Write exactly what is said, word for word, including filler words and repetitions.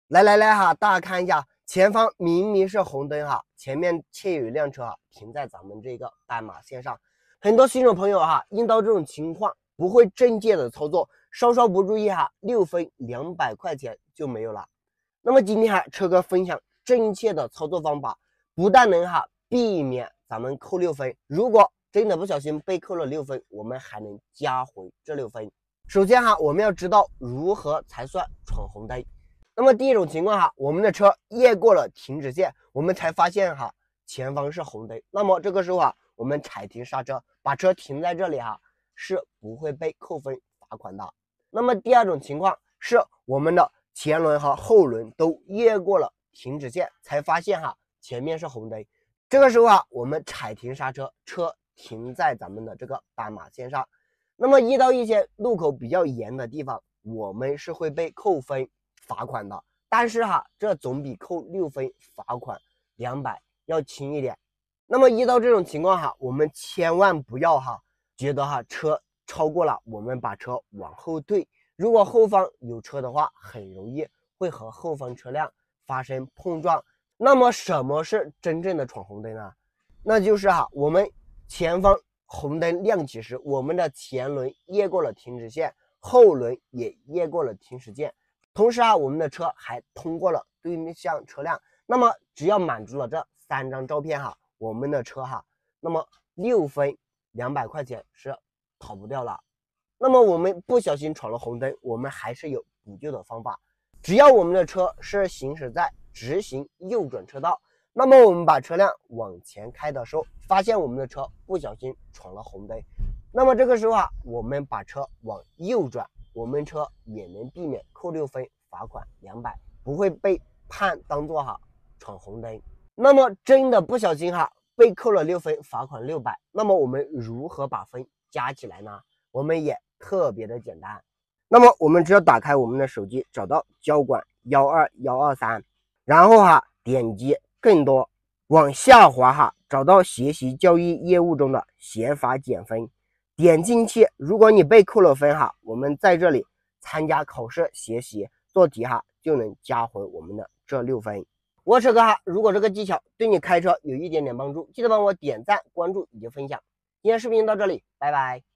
来来来哈，大家看一下，前方明明是红灯哈，前面却有一辆车哈停在咱们这个斑马线上。很多新手朋友哈，遇到这种情况不会正确的操作，稍稍不注意哈，六分两百块钱就没有了。那么今天哈，车哥分享正确的操作方法，不但能哈避免咱们扣六分，如果真的不小心被扣了六分，我们还能加回这六分。首先哈，我们要知道如何才算闯红灯。那么第一种情况哈，我们的车越过了停止线，我们才发现哈前方是红灯。那么这个时候啊，我们踩停刹车，把车停在这里哈，是不会被扣分罚款的。那么第二种情况是我们的前轮和后轮都越过了停止线，才发现哈前面是红灯。这个时候啊，我们踩停刹车，车停在咱们的这个斑马线上。那么遇到一些路口比较严的地方，我们是会被扣分罚款的，但是哈，这总比扣六分罚款两百要轻一点。那么遇到这种情况哈，我们千万不要哈觉得哈车超过了，我们把车往后退。如果后方有车的话，很容易会和后方车辆发生碰撞。那么什么是真正的闯红灯呢？那就是哈，我们前方红灯亮起时，我们的前轮越过了停止线，后轮也越过了停止线。同时啊，我们的车还通过了对向车辆。那么只要满足了这三张照片哈，我们的车哈，那么六分两百块钱是跑不掉了。那么我们不小心闯了红灯，我们还是有补救的方法。只要我们的车是行驶在直行右转车道，那么我们把车辆往前开的时候，发现我们的车不小心闯了红灯，那么这个时候啊，我们把车往右转，我们车也能避免扣六分罚款两百，不会被判当做哈闯红灯。那么真的不小心哈被扣了六分罚款六百，那么我们如何把分加起来呢？我们也特别的简单。那么我们只要打开我们的手机，找到交管一二一二三，然后哈点击更多，往下滑哈，找到学习教育业务中的学法减分，点进去。如果你被扣了分哈，我们在这里参加考试学习做题哈，就能加回我们的这六分。我车哥哈，如果这个技巧对你开车有一点点帮助，记得帮我点赞、关注以及分享。今天视频到这里，拜拜。